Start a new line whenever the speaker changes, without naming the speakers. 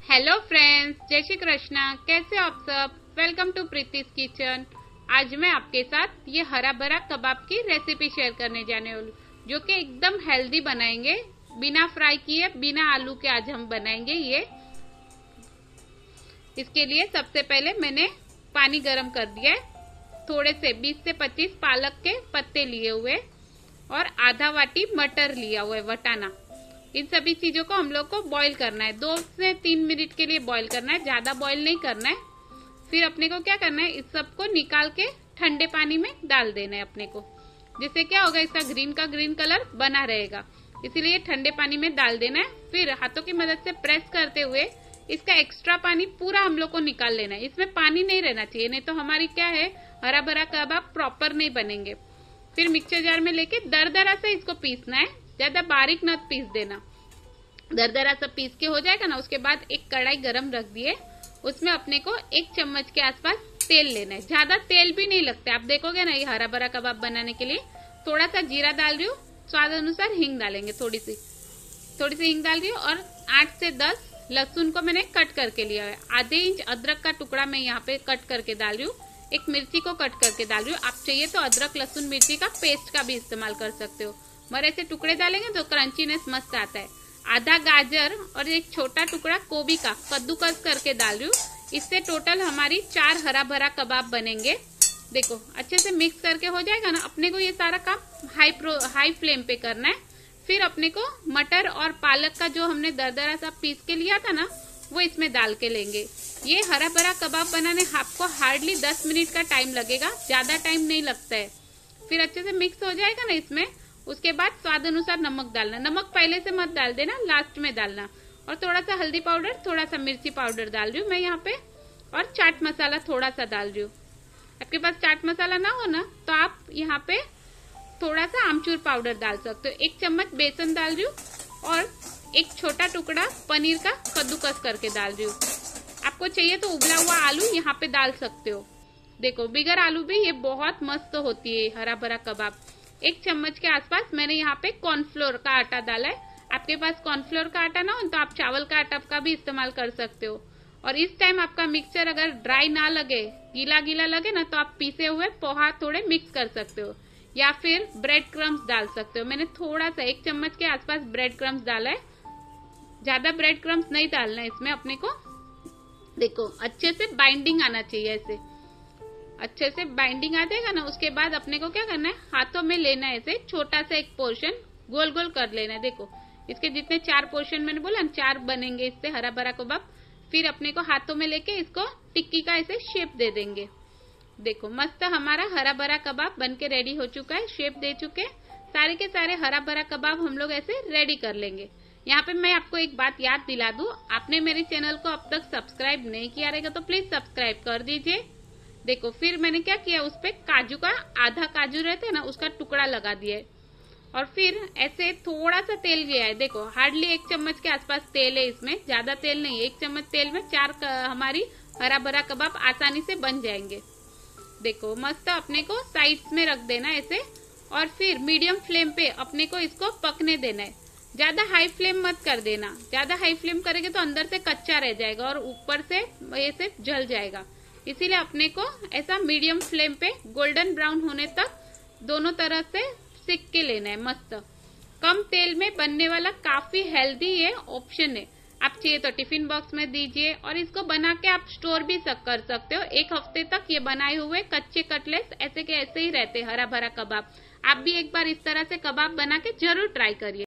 Hello friends, जय श्री कृष्णा। कैसे हो आप सब? Welcome to Preeti's kitchen. आज मैं आपके साथ ये हरा भरा कबाब की रेसिपी शेयर करने जाने वाली हूँ, जो कि एकदम हेल्दी बनाएंगे, बिना फ्राई किए, बिना आलू के। आज हम बनाएंगे ये। इसके लिए सबसे पहले मैंने पानी गर्म कर दिया है। थोड़े से 20 से 25 पालक के पत्ते लिए हुए और आधा वाटी मटर लिया हुआ है, वटाना। इन सभी चीजों को हम लोग को बॉईल करना है। 2 से 3 मिनट के लिए बॉईल करना है, ज्यादा बॉईल नहीं करना है। फिर अपने को क्या करना है, इस सबको निकाल के ठंडे पानी में डाल देना है अपने को। जिससे क्या होगा, इसका ग्रीन कलर बना रहेगा, इसीलिए ठंडे पानी में डाल देना है। फिर हाथों की मदद से प्रेस करते हुए इसका एक्स्ट्रा पानी पूरा हम लोग को निकाल लेना है। इसमें पानी नहीं रहना चाहिए, नहीं तो हमारी क्या है, हरा भरा कबाब प्रॉपर नहीं बनेंगे। फिर मिक्सर जार में लेके दरदरा से इसको पीसना है, ज्यादा बारीक न पीस देना। दरदरा सा पीस के हो जाएगा ना, उसके बाद एक कढ़ाई गरम रख दिए, उसमें अपने को 1 चम्मच के आसपास तेल लेना है। ज्यादा तेल भी नहीं लगता, आप देखोगे ना ये हरा भरा कबाब बनाने के लिए। थोड़ा सा जीरा डाल रही हूँ, स्वाद अनुसार हींग डालेंगे, थोड़ी सी हींग डाल रही हूँ। और 8 से 10 लहसुन को मैंने कट करके लिया है। आधे इंच अदरक का टुकड़ा मैं यहाँ पे कट करके डाल रही हूँ। एक मिर्ची को कट करके डाल रही हूँ। आप चाहिए तो अदरक लहसुन मिर्ची का पेस्ट का भी इस्तेमाल कर सकते हो, मगर ऐसे टुकड़े डालेंगे तो क्रंचीनेस मस्त आता है। आधा गाजर और एक छोटा टुकड़ा गोभी का कद्दूकस करके डाल रही हूँ। इससे टोटल हमारी 4 हरा भरा कबाब बनेंगे। देखो अच्छे से मिक्स करके हो जाएगा ना, अपने को ये सारा काम हाई फ्लेम पे करना है। फिर अपने को मटर और पालक का जो हमने दरदरा सा पीस के लिया था ना, वो इसमें डाल के लेंगे। ये हरा भरा कबाब बनाने आपको हार्डली 10 मिनट का टाइम लगेगा, ज्यादा टाइम नहीं लगता है। फिर अच्छे से मिक्स हो जाएगा ना इसमें, उसके बाद स्वाद अनुसार नमक डालना। नमक पहले से मत डाल देना, लास्ट में डालना। और थोड़ा सा हल्दी पाउडर, थोड़ा सा मिर्ची पाउडर डाल रही हूँ मैं यहाँ पे। और चाट मसाला थोड़ा सा डाल रही हूँ। आपके पास चाट मसाला ना हो ना, तो आप यहाँ पे थोड़ा सा आमचूर पाउडर डाल सकते हो। 1 चम्मच बेसन डाल रही हूँ और एक छोटा टुकड़ा पनीर का कद्दूकस करके डाल रही हूँ। आपको चाहिए तो उबला हुआ आलू यहाँ पे डाल सकते हो। देखो बिगर आलू भी ये बहुत मस्त होती है हरा भरा कबाब। 1 चम्मच के आसपास मैंने यहाँ पे कॉर्नफ्लोर का आटा डाला है। आपके पास कॉर्नफ्लोर का आटा ना हो तो आप चावल का आटा का भी इस्तेमाल कर सकते हो। और इस टाइम आपका मिक्सचर अगर ड्राई ना लगे, गीला गीला लगे ना, तो आप पीसे हुए पोहा थोड़े मिक्स कर सकते हो, या फिर ब्रेड क्रम्स डाल सकते हो। मैंने थोड़ा सा 1 चम्मच के आसपास ब्रेड क्रम्स डाला है, ज्यादा ब्रेड क्रम्स नहीं डालना है इसमें अपने को। देखो अच्छे से बाइंडिंग आना चाहिए, ऐसे अच्छे से बाइंडिंग आ जाएगा ना, उसके बाद अपने को क्या करना है, हाथों में लेना है ऐसे छोटा सा एक पोर्शन गोल गोल कर लेना है। देखो इसके जितने 4 पोर्शन मैंने बोला, 4 बनेंगे इससे हरा भरा कबाब। फिर अपने को हाथों में लेके इसको टिक्की का ऐसे शेप दे देंगे। देखो मस्त हमारा हरा भरा कबाब बन के रेडी हो चुका है, शेप दे चुके। सारे के सारे हरा भरा कबाब हम लोग ऐसे रेडी कर लेंगे। यहाँ पे मैं आपको एक बात याद दिला दूं, आपने मेरे चैनल को अब तक सब्सक्राइब नहीं किया रहेगा तो प्लीज सब्सक्राइब कर दीजिए। देखो फिर मैंने क्या किया, उस पे काजू का आधा काजू रहते हैं ना, उसका टुकड़ा लगा दिया है। और फिर ऐसे थोड़ा सा तेल लिया है। देखो हार्डली 1 चम्मच के आसपास तेल है इसमें, ज्यादा तेल नहीं है। 1 चम्मच तेल में 4 हमारी हरा भरा कबाब आसानी से बन जाएंगे। देखो मस्त अपने को साइड्स में रख देना ऐसे, और फिर मीडियम फ्लेम पे अपने को इसको पकने देना है। ज्यादा हाई फ्लेम मत कर देना, ज्यादा हाई फ्लेम करेंगे तो अंदर से कच्चा रह जाएगा और ऊपर से ऐसे जल जाएगा। इसीलिए अपने को ऐसा मीडियम फ्लेम पे गोल्डन ब्राउन होने तक दोनों तरह से सेक के लेना है। मस्त कम तेल में बनने वाला काफी हेल्दी ये ऑप्शन है। आप चाहिए तो टिफिन बॉक्स में दीजिए, और इसको बना के आप स्टोर भी कर सकते हो। 1 हफ्ते तक ये बनाए हुए कच्चे कटलेट्स ऐसे के ऐसे ही रहते हरा भरा कबाब। आप भी एक बार इस तरह से कबाब बना के जरूर ट्राई करिए।